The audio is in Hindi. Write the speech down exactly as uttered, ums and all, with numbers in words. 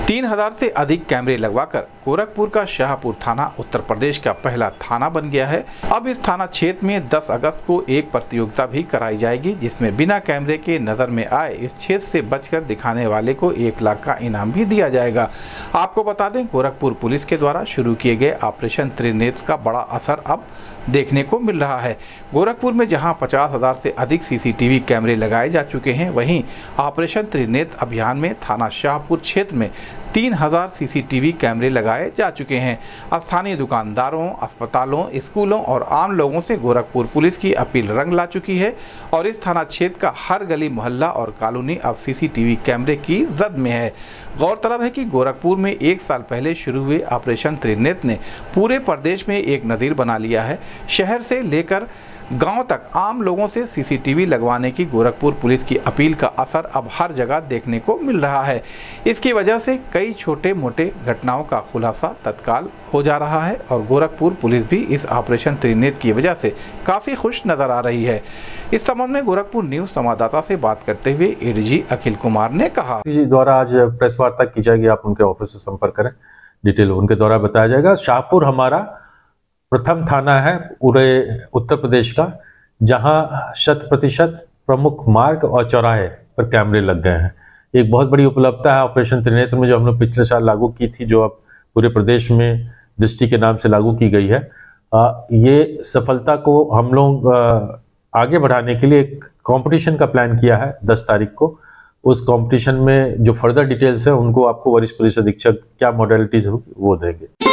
तीन हजार से अधिक कैमरे लगवाकर गोरखपुर का शाहपुर थाना उत्तर प्रदेश का पहला थाना बन गया है। अब इस थाना क्षेत्र में दस अगस्त को एक प्रतियोगिता भी कराई जाएगी, जिसमें बिना कैमरे के नजर में आए इस क्षेत्र से बचकर दिखाने वाले को एक लाख का इनाम भी दिया जाएगा। आपको बता दें, गोरखपुर पुलिस के द्वारा शुरू किए गए ऑपरेशन त्रिनेत्र का बड़ा असर अब देखने को मिल रहा है। गोरखपुर में जहां पचास हजार से अधिक सीसीटीवी कैमरे लगाए जा चुके हैं, वहीं ऑपरेशन त्रिनेत्र अभियान में थाना शाहपुर क्षेत्र में तीन हजार सीसीटीवी कैमरे लगाए जा चुके हैं। स्थानीय दुकानदारों, अस्पतालों, स्कूलों और आम लोगों से गोरखपुर पुलिस की अपील रंग ला चुकी है और इस थाना क्षेत्र का हर गली, मोहल्ला और कॉलोनी अब सीसीटीवी कैमरे की जद में है। गौरतलब है कि गोरखपुर में एक साल पहले शुरू हुए ऑपरेशन त्रिनेत्र ने पूरे प्रदेश में एक नज़ीर बना लिया है। शहर से लेकर गांव तक आम लोगों से सीसीटीवी लगवाने की गोरखपुर पुलिस की अपील का असर अब हर जगह देखने को मिल रहा है। इसकी वजह से कई छोटे मोटे घटनाओं का खुलासा तत्काल हो जा रहा है और गोरखपुर पुलिस भी इस ऑपरेशन त्रिनेत्र की वजह से काफ़ी खुश नज़र आ रही है। इस संबंध में गोरखपुर न्यूज़ संवाददाता से बात करते हुए एडीजी अखिल कुमार ने कहा, द्वारा आज प्रेस वार्ता की जाएगी, आप उनके ऑफिस से संपर्क करें, डिटेल उनके द्वारा बताया जाएगा। शाहपुर हमारा प्रथम थाना है पूरे उत्तर प्रदेश का, जहां शत प्रतिशत प्रमुख मार्ग और चौराहे पर कैमरे लग गए हैं। एक बहुत बड़ी उपलब्धता है ऑपरेशन त्रिनेत्र में, जो हम लोग पिछले साल लागू की थी, जो अब पूरे प्रदेश में दृष्टि के नाम से लागू की गई है। आ, ये सफलता को हम लोग आगे बढ़ाने के लिए एक कंपटीशन का प्लान किया है दस तारीख को। उस कंपटीशन में जो फर्दर डिटेल्स है उनको आपको वरिष्ठ पुलिस अधीक्षक क्या मॉडलिटीज होगी वो देंगे।